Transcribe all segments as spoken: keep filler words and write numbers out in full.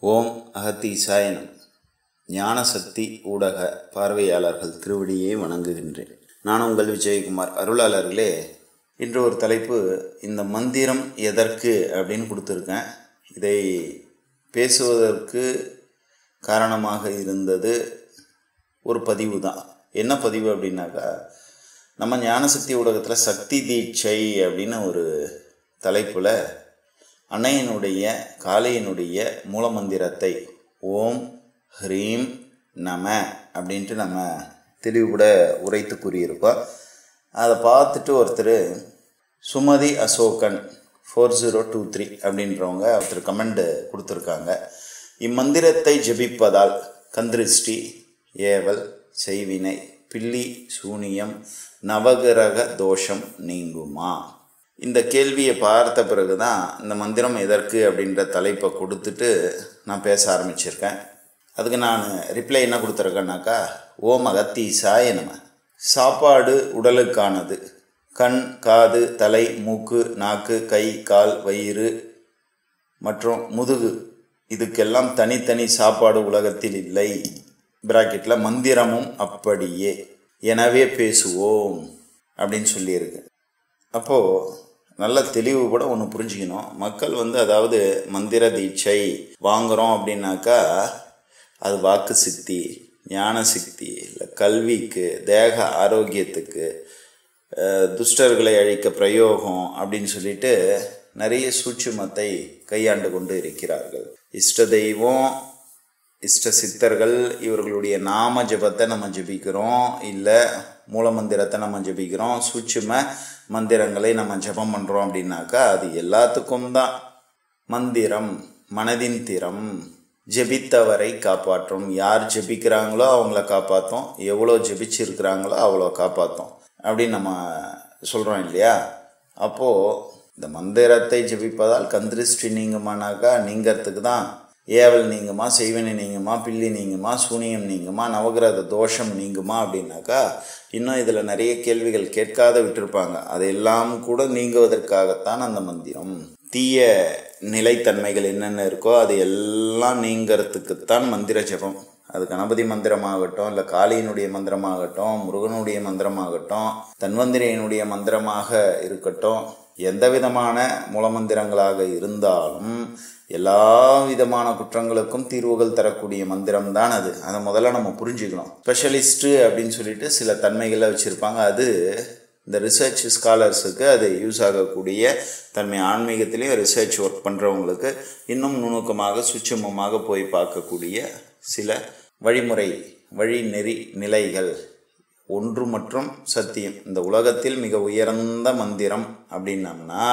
ஓம் அகத்தீசாய நமः. ஞானசக்தி ஊடக பார்வையாளர்கள் திருவடியை வணங்குகின்றேன். நான் உங்கள் விஜயகுமார். அருளாளர்களே, இன்று ஒரு தலைப்பு, இந்த மந்திரம் எதற்கு அப்படின்னு கொடுத்துருக்கேன். இதை பேசுவதற்கு காரணமாக இருந்தது ஒரு பதிவு தான். என்ன பதிவு அப்படின்னாக்கா, நம்ம ஞானசக்தி ஊடகத்தில் சக்தி தீட்சை அப்படின்னு ஒரு தலைப்பில் அன்னையினுடைய காளையினுடைய மூலமந்திரத்தை ஓம் ஹ்ரீம் நம அப்படின்ட்டு நம்ம தெளிவுபட உரைத்து கூறியிருக்கோம். அதை பார்த்துட்டு ஒருத்தர் Sumathi Ashokan four zero two three அப்படின்றவங்க ஒருத்தர் கமெண்ட் கொடுத்துருக்காங்க. இம்மந்திரத்தை ஜபிப்பதால் கந்திருஷ்டி, ஏவல், செய்வினை, பில்லி, சூனியம், நவகிரக தோஷம் நீங்குமா? இந்த கேள்வியை பார்த்த பிறகு தான் இந்த மந்திரம் எதற்கு அப்படின்ற தலைப்பை கொடுத்துட்டு நான் பேச ஆரம்பிச்சிருக்கேன். அதுக்கு நான் ரிப்ளை என்ன கொடுத்துருக்கேன்னாக்கா, ஓம் அகத்தீசாய நமः. சாப்பாடு உடலுக்கானது. கண், காது, தலை, மூக்கு, நாக்கு, கை, கால், வயிறு மற்றும் முதுகு, இதுக்கெல்லாம் தனித்தனி சாப்பாடு உலகத்தில் இல்லை. பிராக்கெட்டில் மந்திரமும் அப்படியே. எனவே பேசுவோம் அப்படின்னு சொல்லியிருக்கு. அப்போது நல்ல தெளிவு கூட ஒன்று புரிஞ்சுக்கணும். மக்கள் வந்து அதாவது மந்திர தீட்சை வாங்குகிறோம் அப்படின்னாக்கா அது வாக்கு சித்தி, ஞான சித்தி, இல்லை கல்விக்கு, தேக ஆரோக்கியத்துக்கு, துஷ்டர்களை அழிக்க பிரயோகம் அப்படின்னு சொல்லிட்டு நிறைய சூட்சுமத்தை கையாண்டு கொண்டு இருக்கிறார்கள். இஷ்ட தெய்வம், இஷ்ட சித்தர்கள், இவர்களுடைய நாம ஜபத்தை நம்ம ஜபிக்கிறோம், இல்லை மூலமந்திரத்தை நம்ம ஜபிக்கிறோம், சூட்சும மந்திரங்களை நம்ம ஜபம் பண்ணுறோம் அப்படின்னாக்கா அது எல்லாத்துக்கும் தான். மந்திரம் மனதின் திறம், ஜபித்தவரை காப்பாற்றும். யார் ஜபிக்கிறாங்களோ அவங்கள காப்பாற்றும், எவ்வளோ ஜபிச்சிருக்கிறாங்களோ அவ்வளோ காப்பாற்றும் அப்படின்னு நம்ம சொல்கிறோம் இல்லையா? அப்போது இந்த மந்திரத்தை ஜபிப்பதால் கந்திருஷ்டி நீங்குமானாக்கா நீங்கிறதுக்கு தான். ஏவல் நீங்குமா, செய்வினை நீங்குமா, பில்லி நீங்குமா, சூனியம் நீங்குமா, நவகிரக தோஷம் நீங்குமா அப்படின்னாக்கா இன்னும் இதில் நிறைய கேள்விகள் கேட்காத விட்டுருப்பாங்க. அதையெல்லாம் கூட நீங்குவதற்காகத்தான் அந்த மந்திரம். தீய நிலைத்தன்மைகள் என்னென்ன இருக்கோ அது எல்லாம் நீங்கிறதுக்குத்தான் மந்திர ஜபம். அது கணபதி மந்திரமாகட்டும், இல்லை காளியினுடைய மந்திரமாகட்டும், முருகனுடைய மந்திரமாகட்டும், தன்வந்திரியினுடைய மந்திரமாக இருக்கட்டும், எந்த விதமான மூலமந்திரங்களாக இருந்தாலும் எல்லா விதமான குற்றங்களுக்கும் தீர்வுகள் தரக்கூடிய மந்திரம் தான் அது. அதை முதல்ல நம்ம புரிஞ்சுக்கணும். ஸ்பெஷலிஸ்ட்டு அப்படின்னு சொல்லிட்டு சில தன்மைகளை வச்சுருப்பாங்க. அது இந்த ரிசர்ச் ஸ்காலர்ஸுக்கு அது யூஸ் ஆகக்கூடிய தன்மை. ஆன்மீகத்திலையும் ரிசர்ச் ஒர்க் பண்ணுறவங்களுக்கு இன்னும் நுணுக்கமாக சூட்சுமமாக போய் பார்க்கக்கூடிய சில வழிமுறை, வழி நெறி நிலைகள். ஒன்று மற்றும் சத்தியம். இந்த உலகத்தில் மிக உயர்ந்த மந்திரம் அப்படின்னம்னா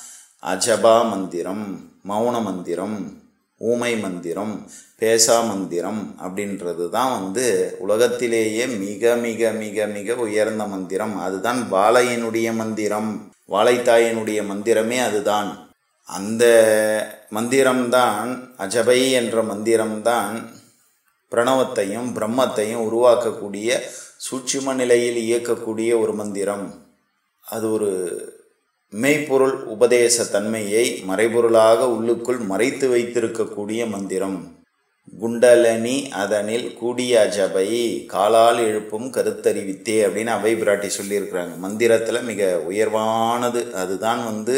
அஜபா மந்திரம், மௌன மந்திரம், ஊமை மந்திரம், பேசா மந்திரம் அப்படின்றது தான் வந்து உலகத்திலேயே மிக மிக மிக மிக உயர்ந்த மந்திரம். அதுதான் வாழையினுடைய மந்திரம். வாழைத்தாயினுடைய மந்திரமே அதுதான். அந்த மந்திரம்தான், அஜபை என்ற மந்திரம்தான் பிரணவத்தையும் பிரம்மத்தையும் உருவாக்கக்கூடிய, சூட்சும நிலையில் இயக்கக்கூடிய ஒரு மந்திரம். அது ஒரு மெய்ப்பொருள் உபதேச தன்மையை மறைபொருளாக உள்ளுக்குள் மறைத்து வைத்திருக்கக்கூடிய மந்திரம். குண்டலனி அதனில் கூடிய அஜபை காலால் எழுப்பும் கருத்தறிவித்தே அப்படின்னு அவை பிராட்டி சொல்லியிருக்கிறாங்க. மந்திரத்தில் மிக உயர்வானது அதுதான் வந்து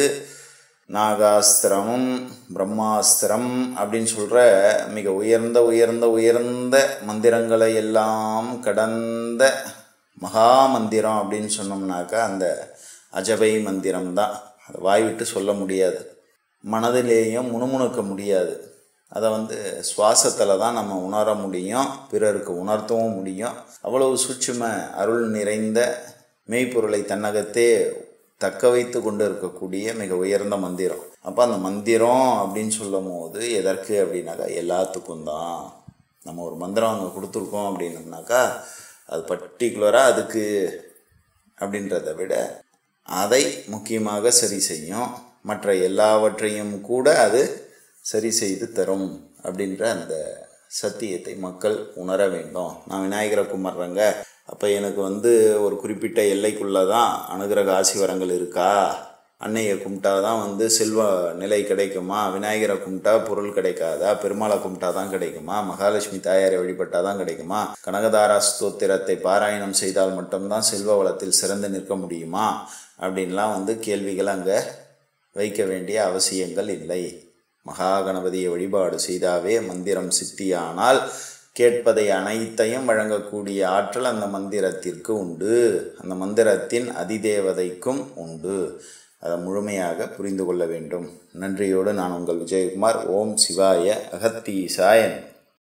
நாகாஸ்திரமும் பிரம்மாஸ்திரம் அப்படின்னு சொல்கிற மிக உயர்ந்த உயர்ந்த உயர்ந்த மந்திரங்களை எல்லாம் கடந்த மகா மந்திரம் அப்படின்னு சொன்னோம்னாக்கா அந்த அஜபை மந்திரம்தான். அதை வாய்விட்டு சொல்ல முடியாது, மனதிலேயும் முணுமுணுக்க முடியாது. அதை வந்து சுவாசத்தில் தான் நம்ம உணர முடியும், பிறருக்கு உணர்த்தவும் முடியும். அவ்வளவு சூட்சும அருள் நிறைந்த மெய்ப்பொருளை தன்னகத்தே தக்க வைத்து கொண்டு இருக்கக்கூடிய மிக உயர்ந்த மந்திரம். அப்போ அந்த மந்திரம் அப்படின்னு சொல்லும் போது எதற்கு அப்படின்னாக்கா எல்லாத்துக்கும் தான். நம்ம ஒரு மந்திரம் அங்கே கொடுத்துருக்கோம் அப்படின்னம்னாக்கா அது பர்டிகுலராக அதுக்கு அப்படின்றத விட அதை முக்கியமாக சரி செய்யும். மற்ற எல்லாவற்றையும் கூட அது சரி செய்து தரும் அப்படின்ற அந்த சத்தியத்தை மக்கள் உணர வேண்டும். நான் விநாயகரை கும்பிட்றேங்க, அப்போ எனக்கு வந்து ஒரு குறிப்பிட்ட எல்லைக்குள்ளே தான் அனுகிரக ஆசி வரங்கள் இருக்கா அன்னையை கும்பிட்டா தான் வந்து செல்வ நிலை கிடைக்குமா, விநாயகரை கும்பிட்டா பொருள் கிடைக்காதா, பெருமாளை கும்பிட்டா தான் கிடைக்குமா, மகாலட்சுமி தாயாரை வழிபட்டால் தான் கிடைக்குமா, கனகதாரா ஸ்தோத்திரத்தை பாராயணம் செய்தால் மட்டும்தான் செல்வ வளத்தில் சிறந்து நிற்க முடியுமா அப்படின்லாம் வந்து கேள்விகள் அங்கே வைக்க வேண்டிய அவசியங்கள் இல்லை. மகா கணபதியை வழிபாடு செய்தாவே மந்திரம் சித்தியானால் கேட்பதை அனைத்தையும் வழங்கக்கூடிய ஆற்றல் அந்த மந்திரத்திற்கு உண்டு, அந்த மந்திரத்தின் அதிதேவதைக்கும் உண்டு. அதை முழுமையாக புரிந்து கொள்ள வேண்டும். நன்றியோடு நான் உங்கள் விஜயகுமார். ஓம் சிவாய அகத்தீசாயன்.